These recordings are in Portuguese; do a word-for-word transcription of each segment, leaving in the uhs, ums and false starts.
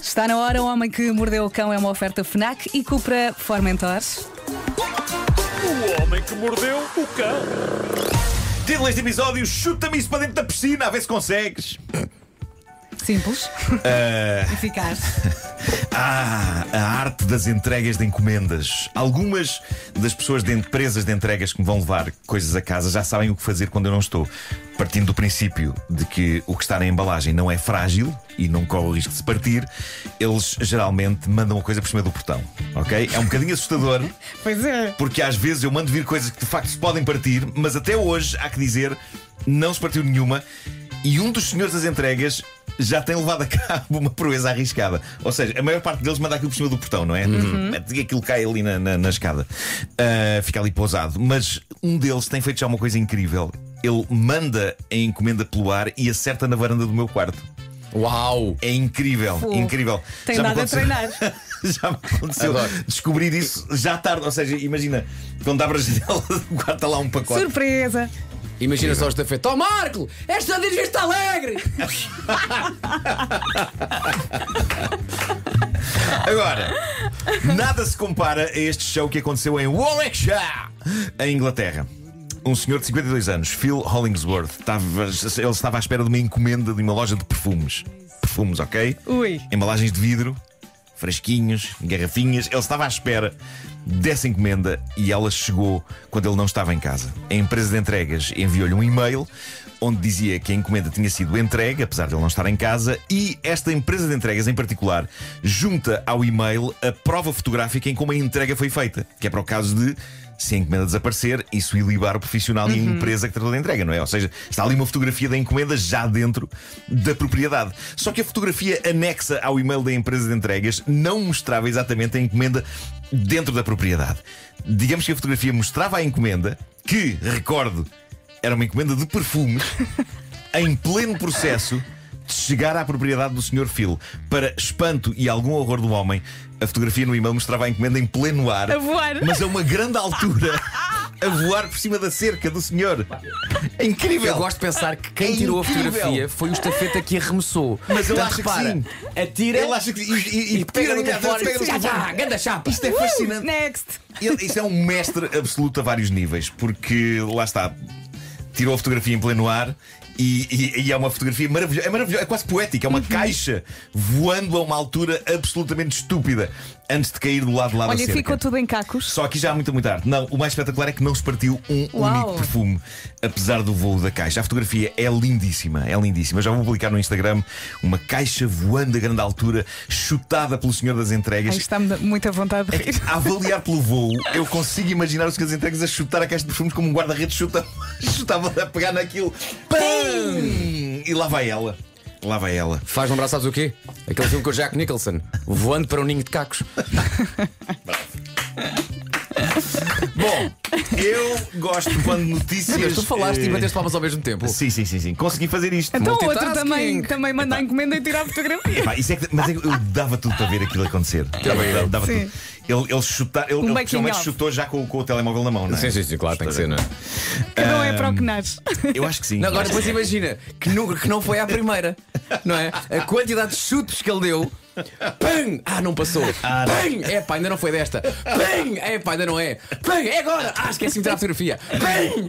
Está na hora, o Homem que Mordeu o Cão é uma oferta FNAC e Cupra Formentor. O Homem que Mordeu o Cão. Título deste episódio: chuta-me isso para dentro da piscina, a ver se consegues. Simples. Uh... Eficaz. Ah, a arte das entregas de encomendas. Algumas das pessoas de empresas de entregas que me vão levar coisas a casa já sabem o que fazer quando eu não estou. Partindo do princípio de que o que está na embalagem não é frágil e não corre o risco de se partir, eles geralmente mandam a coisa por cima do portão, ok? É um bocadinho assustador. Pois é. Porque às vezes eu mando vir coisas que de facto se podem partir, mas até hoje, há que dizer, não se partiu nenhuma. E um dos senhores das entregas já tem levado a cabo uma proeza arriscada. Ou seja, a maior parte deles manda aquilo por cima do portão, não é? Uhum. Aquilo cai ali na, na, na escada, uh, fica ali pousado. Mas um deles tem feito já uma coisa incrível. Ele manda a encomenda pelo ar e acerta na varanda do meu quarto. Uau! É incrível, Pô, incrível. Tem já nada a treinar. Já me aconteceu Adoro. descobrir isso já tarde. Ou seja, imagina, quando abre a janela do quarto, está lá um pacote. Surpresa! Imagina só esta feita. Ó Marco, esta diz Vista Alegre! Agora, nada se compara a este show que aconteceu em Warwickshire, em Inglaterra. Um senhor de cinquenta e dois anos, Phil Hollingsworth, estava, ele estava à espera de uma encomenda de uma loja de perfumes. Perfumes, ok? Ui. Embalagens de vidro, fresquinhos, garrafinhas. Ele estava à espera dessa encomenda e ela chegou quando ele não estava em casa. A empresa de entregas enviou-lhe um e-mail onde dizia que a encomenda tinha sido entregue, apesar de ele não estar em casa, e esta empresa de entregas em particular junta ao e-mail a prova fotográfica em como a entrega foi feita, que é para o caso de, se a encomenda desaparecer, isso ilibar o profissional uhum. e a empresa que tratou da entrega, não é? Ou seja, está ali uma fotografia da encomenda já dentro da propriedade. Só que a fotografia anexa ao e-mail da empresa de entregas não mostrava exatamente a encomenda dentro da propriedade. Digamos que a fotografia mostrava a encomenda, que, recordo, era uma encomenda de perfumes, em pleno processo de chegar à propriedade do senhor Phil. Para espanto e algum horror do homem, a fotografia no e-mail mostrava a encomenda em pleno ar, a voar, mas a uma grande altura, a voar por cima da cerca do senhor. É incrível. Eu gosto de pensar que quem É tirou incrível. a fotografia foi o estafeta que arremessou. Mas ele Portanto, acha repara, que sim. Atira, Ele acha que e, e, e, e pega no pega telefone pega no e já, telefone. já, ganda chapa. Isto é fascinante. Next! Ele, isso é um mestre absoluto a vários níveis, porque lá está, tirou a fotografia em pleno ar. E, e, e é uma fotografia maravilhosa, é maravilhosa, é quase poética. É uma uhum. caixa voando a uma altura absolutamente estúpida antes de cair do lado de lá da Olha, cerca. ficou tudo em cacos. Só aqui já há muita, muita arte. Não, o mais espetacular é que não se partiu um Uau. único perfume, apesar do voo da caixa. A fotografia é lindíssima, é lindíssima. Eu já vou publicar no Instagram uma caixa voando a grande altura, chutada pelo senhor das entregas. Ai, está-me muita vontade de rir. A avaliar pelo voo, eu consigo imaginar os senhores das entregas a chutar a caixa de perfumes como um guarda-redes chuta, chutava a pegar naquilo. Pam! E lá vai ela. Lá vai ela. Faz lembrar, sabes o quê? Aquele filme com o Jack Nicholson, voando para um ninho de cacos. Bom, eu gosto quando notícias. Mas tu falaste eh, e bateste palmas ao mesmo tempo. Sim, sim, sim, sim. Consegui fazer isto. Então o outro Multitasking. também, também manda a encomenda e tira a fotografia. Epá, isso é que, mas é que eu dava tudo para ver aquilo acontecer. Dava, dava, dava Sim. tudo. Ele, ele, chutar, ele, Um ele making possivelmente of. chutou já com, com o telemóvel na mão, não é? Sim, sim, sim, claro, tem que ser, não é? Cada um é para o que nasce. Eu acho que sim. Não, agora depois imagina que não, que não foi à primeira, não é? A quantidade de chutes que ele deu. Pam! Ah, não passou. Ah, não. Pam! É pá, ainda não foi desta. Pam! É pá, ainda não é. Pam! É agora! Ah, esqueci de tirar a fotografia. Pam!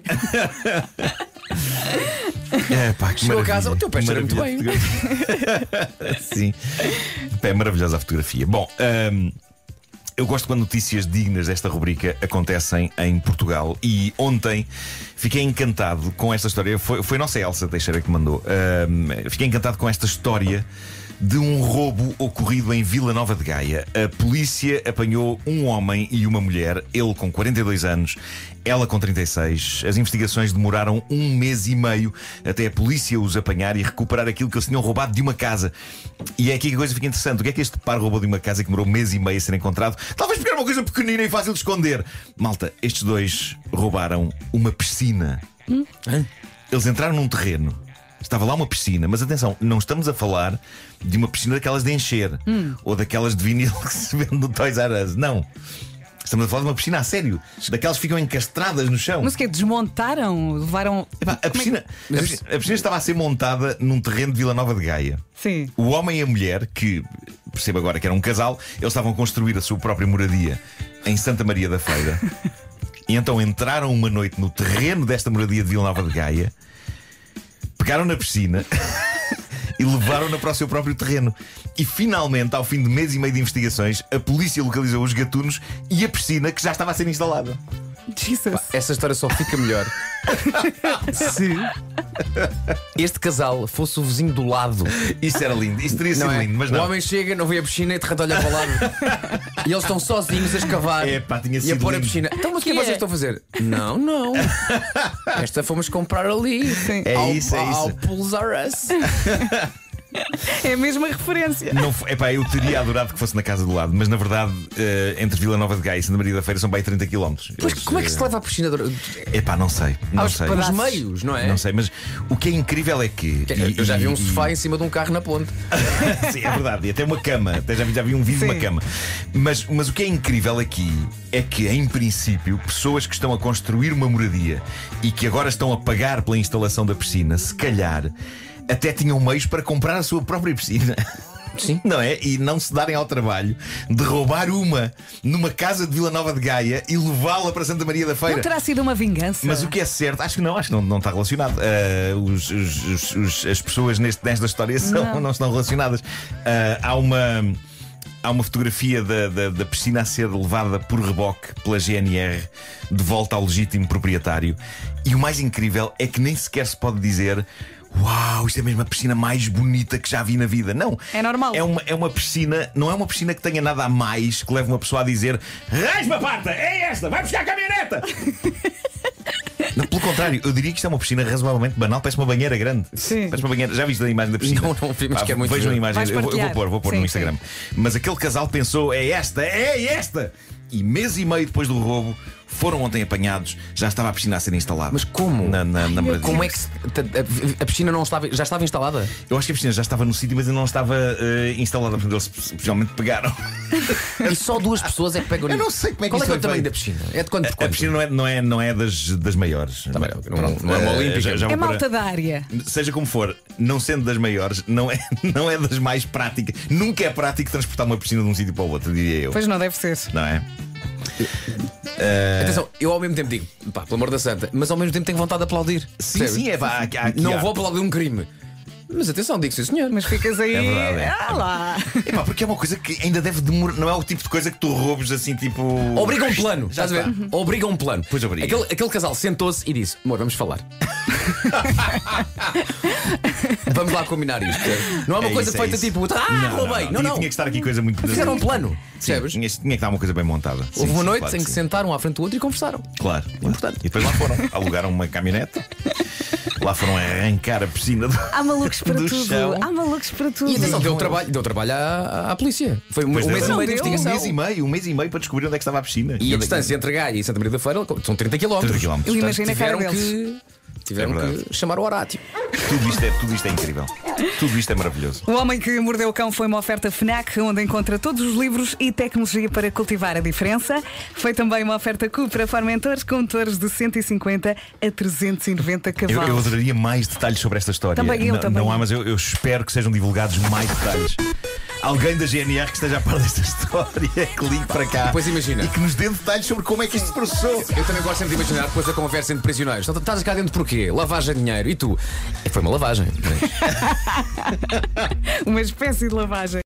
É, pá, que Chegou a maravilha. casa, o teu pé cheira muito bem. Sim. É maravilhosa a fotografia. Bom, hum, eu gosto quando notícias dignas desta rubrica acontecem em Portugal. E ontem fiquei encantado com esta história. Foi, foi a nossa Elsa Teixeira que mandou. Hum, fiquei encantado com esta história de um roubo ocorrido em Vila Nova de Gaia. A polícia apanhou um homem e uma mulher, ele com quarenta e dois anos, ela com trinta e seis. As investigações demoraram um mês e meio até a polícia os apanhar e recuperar aquilo que eles tinham roubado de uma casa. E é aqui que a coisa fica interessante. O que é que este par roubou de uma casa que demorou um mês e meio a ser encontrado? Talvez porque era uma coisa pequenina e fácil de esconder. Malta, estes dois roubaram uma piscina. Hum? Eles entraram num terreno. Estava lá uma piscina, mas atenção, não estamos a falar de uma piscina daquelas de encher hum. ou daquelas de vinil que se vende no Toys R Us. Não. Estamos a falar de uma piscina a sério, daquelas que ficam encastradas no chão. Mas o que desmontaram? Levaram. Epá, a, piscina, é que... a, piscina, a piscina estava a ser montada num terreno de Vila Nova de Gaia. Sim. O homem e a mulher, que percebo agora que era um casal. Eles estavam a construir a sua própria moradia em Santa Maria da Feira. E então entraram uma noite no terreno desta moradia de Vila Nova de Gaia, pegaram na piscina e levaram-na para o seu próprio terreno. E finalmente, ao fim de mês e meio de investigações, a polícia localizou os gatunos e a piscina que já estava a ser instalada. Jesus. Essa história só fica melhor se este casal fosse o vizinho do lado. Isso era lindo, isso teria sido Não é? lindo, mas O não. homem chega, não vê a piscina e de repente olha para o lado. E eles estão sozinhos a escavar É, pá, tinha e a sido pôr a lindo. piscina. Então, mas o que é que Que é? vocês estão a fazer? Não, não. Esta fomos comprar ali. É ao, isso, é ao isso. Pools R Us. É a mesma referência. Não, foi- epá, eu teria adorado que fosse na casa do lado, mas na verdade, eh, entre Vila Nova de Gaia e Santa Maria da Feira são bem trinta quilómetros. Mas Eles, como é que se eh, leva a piscina? De... Epá, não sei. Não Aos sei. pelos meios, não é? Não sei, mas o que é incrível é que. e- Eu já vi um e- sofá em cima de um carro na ponte. Sim, é verdade. E até uma cama. Até já vi, já vi um vídeo de uma Sim. cama. Mas, mas o que é incrível aqui é que, em princípio, pessoas que estão a construir uma moradia e que agora estão a pagar pela instalação da piscina, se calhar, até tinham meios para comprar a sua própria piscina. Sim. Não é? E não se darem ao trabalho de roubar uma numa casa de Vila Nova de Gaia e levá-la para Santa Maria da Feira. Não terá sido uma vingança? Mas o que é certo, acho que não, acho que não, não está relacionado. Ah, os- os- os- os- as pessoas neste, nesta história são, não. Não. estão relacionadas. Ah, há uma. Há uma fotografia da, da, da piscina a ser levada por reboque pela G N R de volta ao legítimo proprietário. E o mais incrível é que nem sequer se pode dizer: uau, isto é mesmo a piscina mais bonita que já vi na vida. Não. É normal. É uma, é uma piscina, não é uma piscina que tenha nada a mais que leve uma pessoa a dizer: rasma pata, é esta, vai buscar a caminhoneta. Não, pelo contrário, eu diria que isto é uma piscina razoavelmente banal, parece uma banheira grande. Sim. Parece uma banheira. Já viste a imagem da piscina? Não, não vi, mas Pá, quero muito vejam a ver. imagem, Vais eu, vou- eu vou partilhar. pôr, vou pôr Sim, no Instagram. Mas aquele casal pensou: é esta, é esta! E mês e meio depois do roubo, foram ontem apanhados, já estava a piscina a ser instalada. Mas como? Na, na, na moradia. Como é que se- a, a piscina não estava, já estava instalada? Eu acho que a piscina já estava no sítio, mas ainda não estava eh, instalada. Portanto, eles possivelmente pegaram. E só duas pessoas é que pegam Eu nisso. não sei como é que Qual é, isso que é o foi tamanho feito. da piscina? É de quanto por A quanto? piscina não é, não é, não é das, das maiores. Tá bem, não- Pronto, não é uma eh, olímpica. já- já É vou pôr a- malta da área. Seja como for, não sendo das maiores, não é, não é das mais práticas. Nunca é prático transportar uma piscina de um sítio para o outro, diria eu. Pois não deve ser. Não é? Atenção, eu ao mesmo tempo digo, pá, pelo amor da santa, mas ao mesmo tempo tenho vontade de aplaudir. Sim, Percebes? sim, é pá. há- há aqui Não há- vou aplaudir um crime. Mas atenção, digo sim, senhor. Mas ficas aí. É verdade, é. Ah lá. Epá, porque é uma coisa que ainda deve demorar. Não é o tipo de coisa que tu roubes assim, tipo. Obriga um plano, Já estás a ver? está. Obriga um plano. Pois obriga. Aquele, aquele casal sentou-se e disse: amor, vamos falar. Vamos lá combinar isto. percebes? Não é uma É coisa isso, é feita isso. tipo, ah, roubei. Não, tinha, não. tinha que estar aqui coisa muito. Fizeram um plano, Sim, percebes? tinha, tinha que estar uma coisa bem montada. Sim, Houve uma sim, noite claro em que sim. sentaram à frente do outro e conversaram. Claro, claro. Importante. E depois lá foram, alugaram uma caminhonete, lá foram arrancar a piscina do, Há malucos para do tudo. chão. Há malucos para tudo. E atenção, deu trabalho, deu trabalho à, à polícia. Foi um, Pois um deu. mês e Não meio de deu. Um investigação. mês e meio, um mês e meio para descobrir onde é que estava a piscina. E a distância entre Gaia e Santa Maria da Feira são trinta quilómetros. trinta quilómetros. Eu Portanto, imagino a cara Tiveram deles. que, tiveram É verdade. que chamar o Horácio. Tudo isto, é, tudo isto é incrível. Tudo isto é maravilhoso. O Homem que Mordeu o Cão foi uma oferta FNAC, onde encontra todos os livros e tecnologia para cultivar a diferença. Foi também uma oferta Cupra Formentores, com motores de cento e cinquenta a trezentos e noventa Eu, cavalos. eu adoraria mais detalhes sobre esta história. Também eu, N- também Não eu. há, mas eu, eu espero que sejam divulgados mais detalhes. Alguém da G N R que esteja a par desta história, que ligue para cá Pois imagina. e que nos dê detalhes sobre como é que isto se processou. Eu também gosto sempre de imaginar depois a conversa entre prisioneiros. Então, estás cá dentro porquê? Lavagem de dinheiro. E tu? É que foi uma lavagem. Uma espécie de lavagem.